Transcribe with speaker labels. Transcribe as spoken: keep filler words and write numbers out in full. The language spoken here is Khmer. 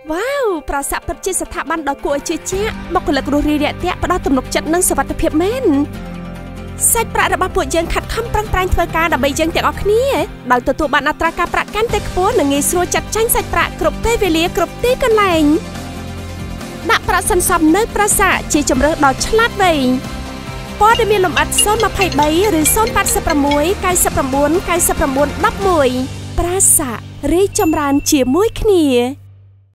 Speaker 1: វ៉ាវប្រាសាទពិតជាស្ថាប័នដ៏គួរឲ្យជឿជាក់បុគ្គលិករួសរាយរាក់ទាក់ផ្ដល់ទំនុកចិត្តនិងសុវត្ថិភាពមែនសាច់ប្រាក់របស់ពួកយើងខិតខំប្រឹងប្រែងធ្វើការដើម្បីយើងទាំងអស់គ្នាដោយទទួលបានអត្រាការប្រាក់កាន់តែខ្ពស់និងងាយស្រួលចាត់ចែងសាច់ប្រាក់គ្រប់ពេលវេលាគ្រប់ទីកន្លែងដាក់ប្រាក់សន្សំនៅប្រាសាទជាជម្រើសដ៏ឆ្លាតវៃព័ត៌មានលម្អិតศูนย์ ยี่สิบสาม ឬ ศูนย์ แปด หก เก้า เก้า เก้า เก้า เก้า หนึ่ง หนึ่ง ប្រាសាទរីកចម្រើនជាមួយគ្នា